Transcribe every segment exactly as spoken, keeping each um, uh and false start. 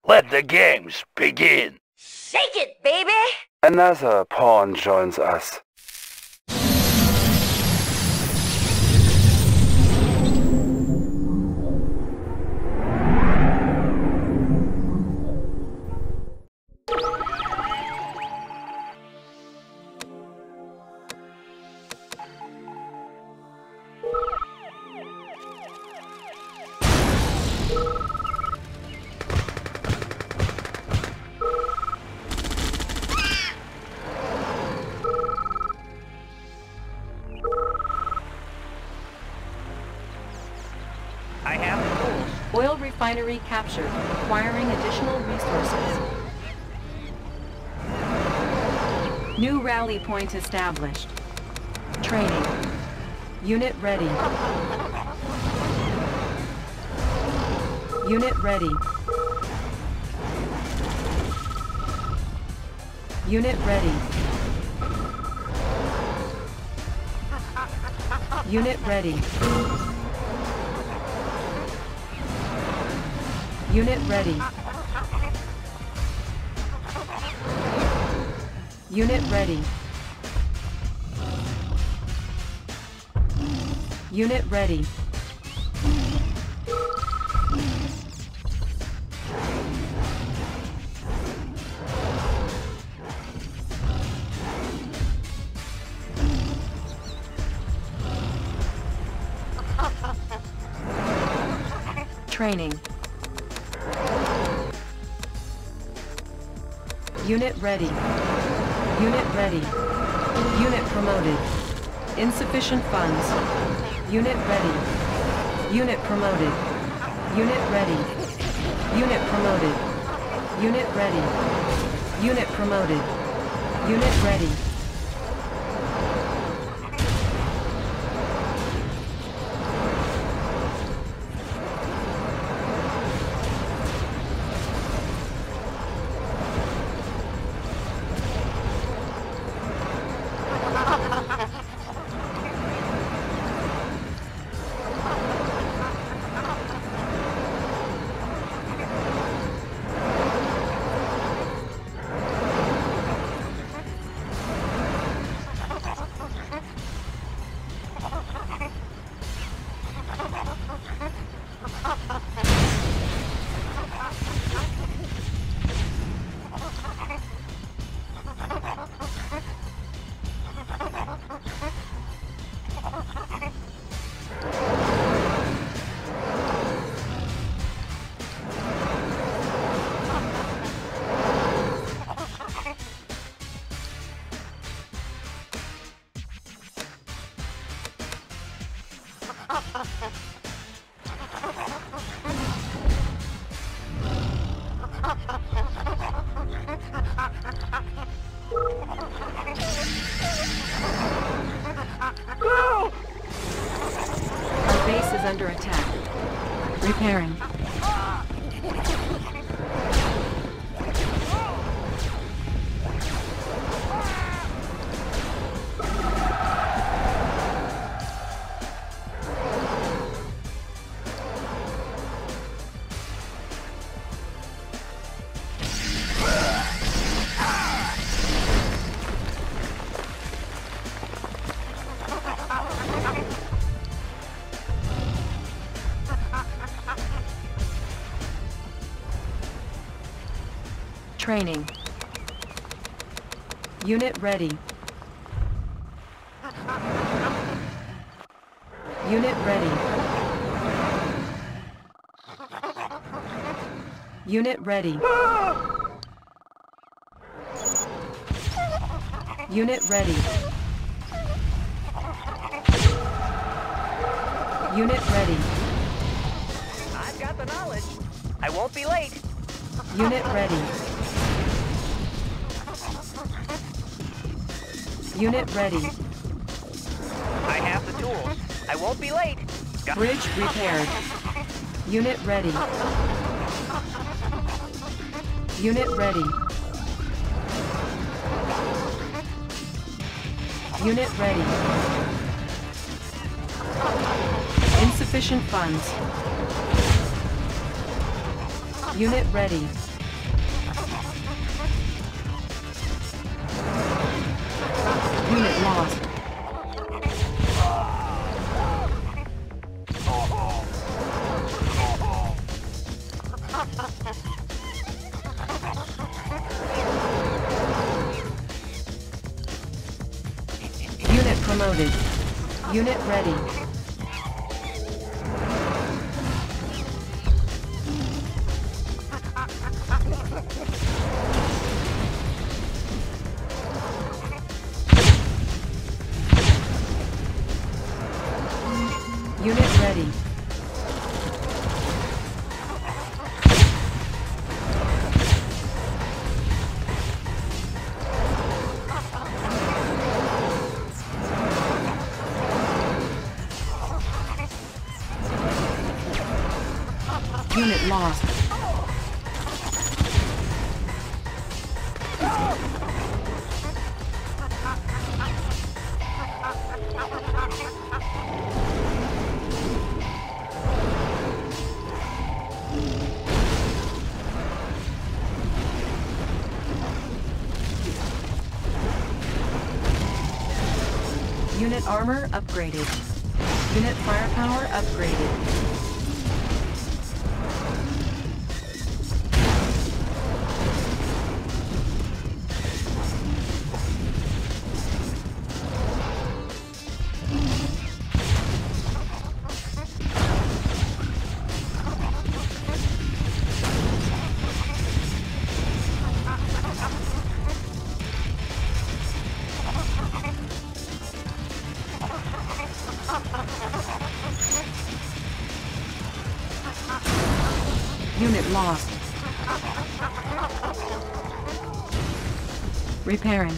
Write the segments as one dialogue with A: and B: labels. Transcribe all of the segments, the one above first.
A: Let the games begin.
B: Shake it, baby!
C: Another pawn joins us.
D: I have the tools.
E: Oil refinery captured, acquiring additional resources. New rally point established. Training. Unit ready. Unit ready. Unit ready. Unit ready. Unit ready. Unit ready. Unit ready. Training. Unit ready. Unit ready. Unit promoted. Insufficient funds. Unit ready. Unit promoted. Unit ready. Unit promoted. Unit ready. Unit promoted. Unit ready. Our base is under attack. Repairing. Training. Unit ready. Unit ready. Unit ready. Unit ready. Unit ready.
D: I've got the knowledge. I won't be late.
E: Unit ready. Unit ready.
D: I have the tools. I won't be late. Got
E: Bridge repaired. Unit ready. Unit ready. Unit ready. Insufficient funds. Unit ready. Unit lost. Unit promoted. Unit ready. Unit ready. Unit lost. Unit armor upgraded. Unit firepower upgraded. Unit lost. Repairing.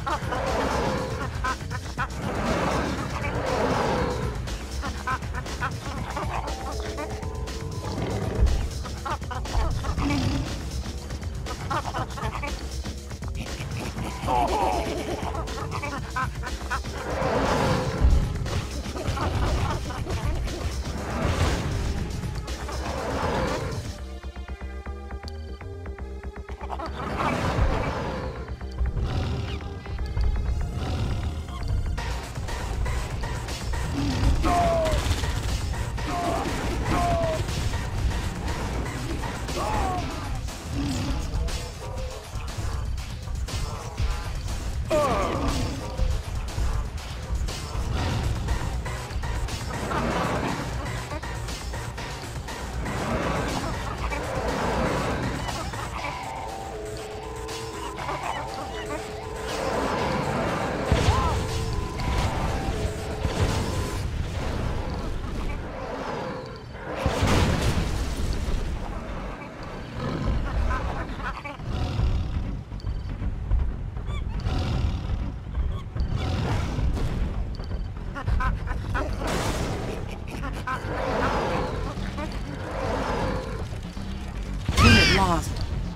E: Unit lost.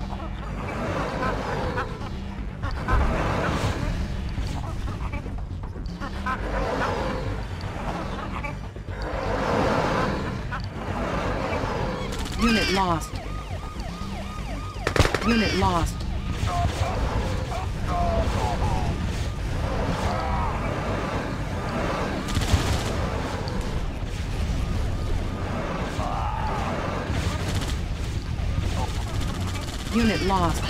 E: Unit lost. Unit lost. Unit lost.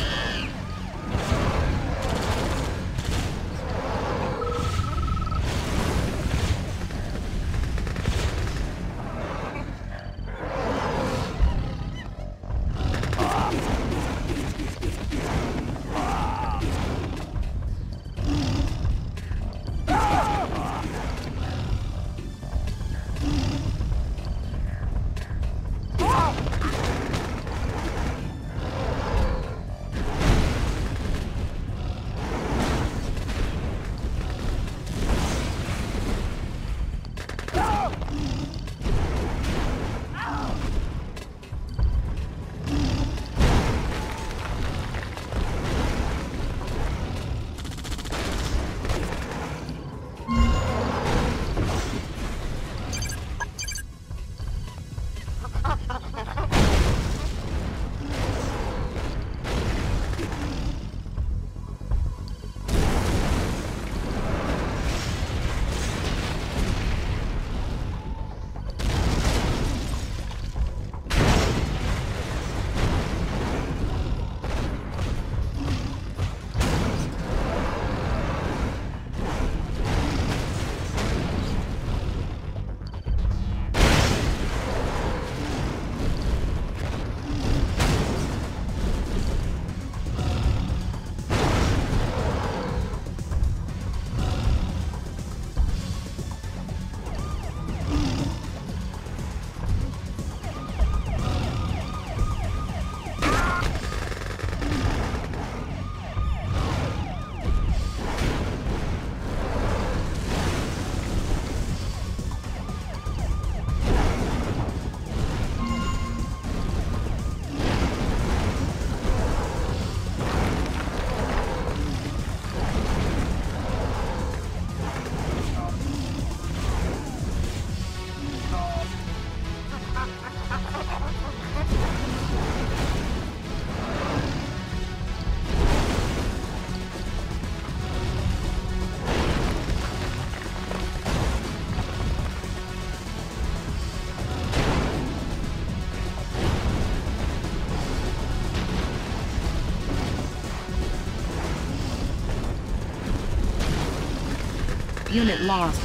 E: Unit lost.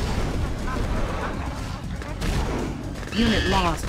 E: Unit lost.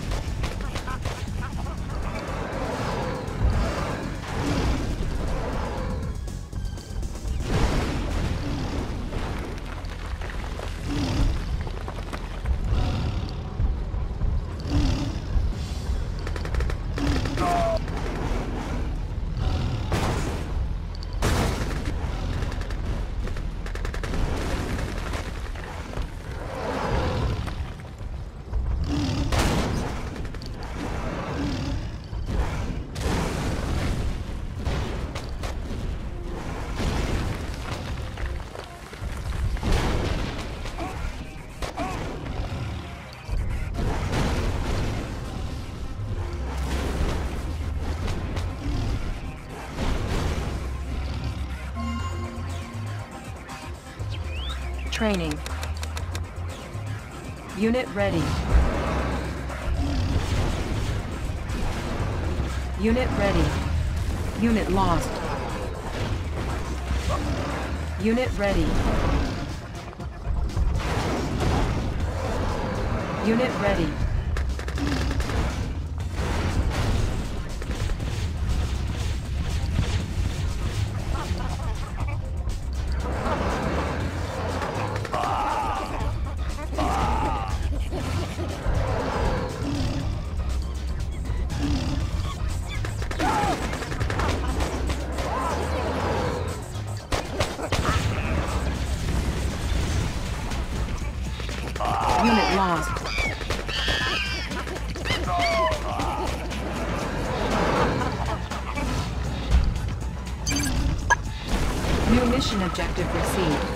E: Training. Unit ready. Unit ready. Unit lost. Unit ready. Unit ready. Unit lost. New mission objective received.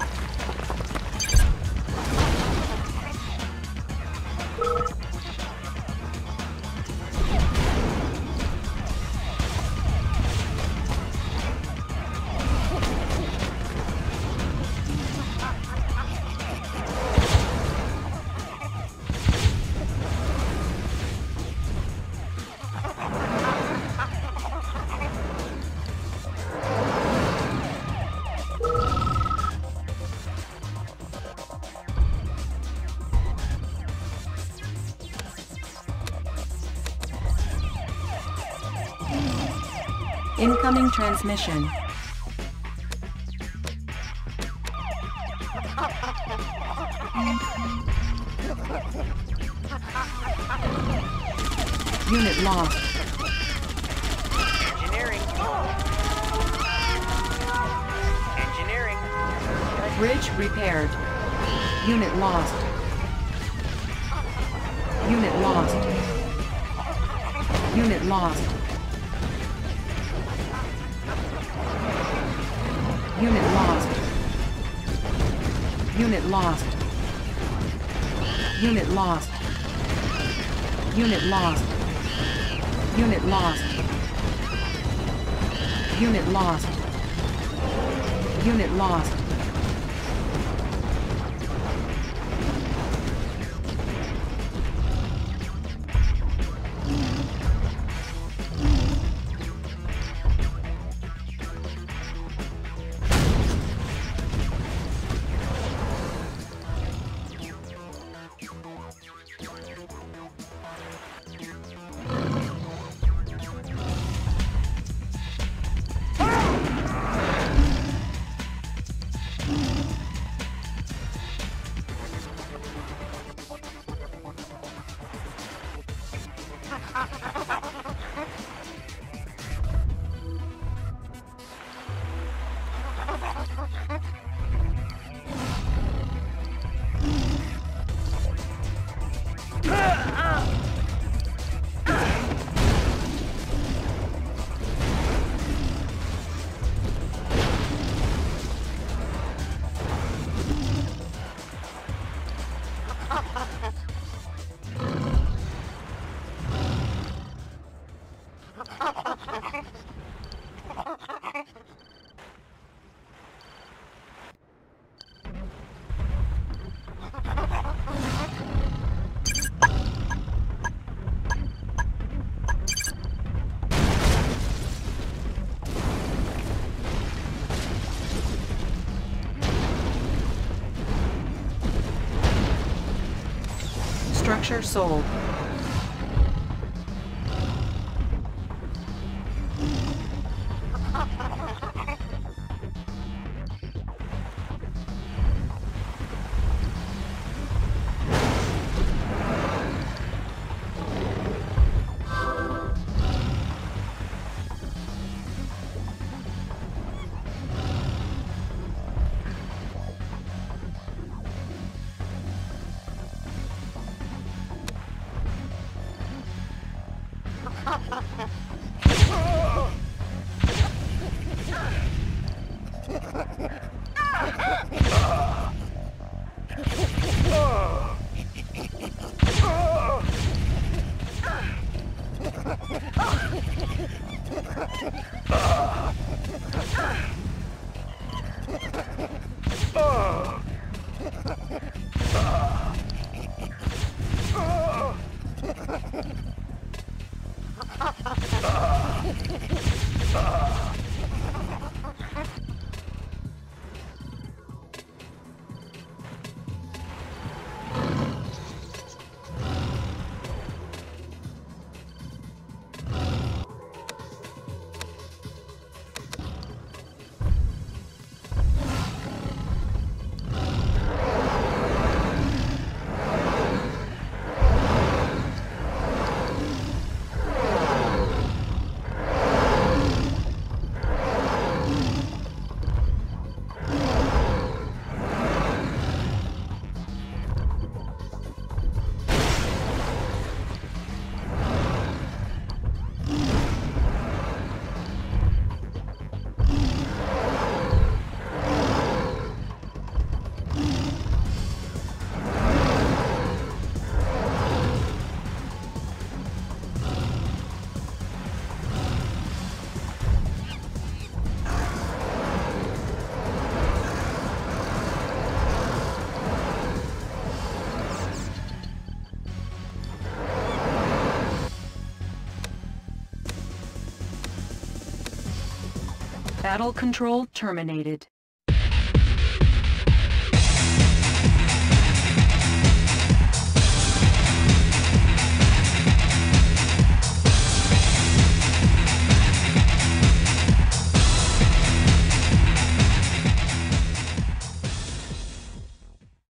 E: Incoming transmission. Unit lost.
D: Engineering. Engineering.
E: Bridge repaired. Unit lost. Unit lost. Unit lost. Unit lost. Unit lost. Unit lost. Unit lost. Unit lost. Unit lost. Unit lost. Structure sold. Battle control terminated.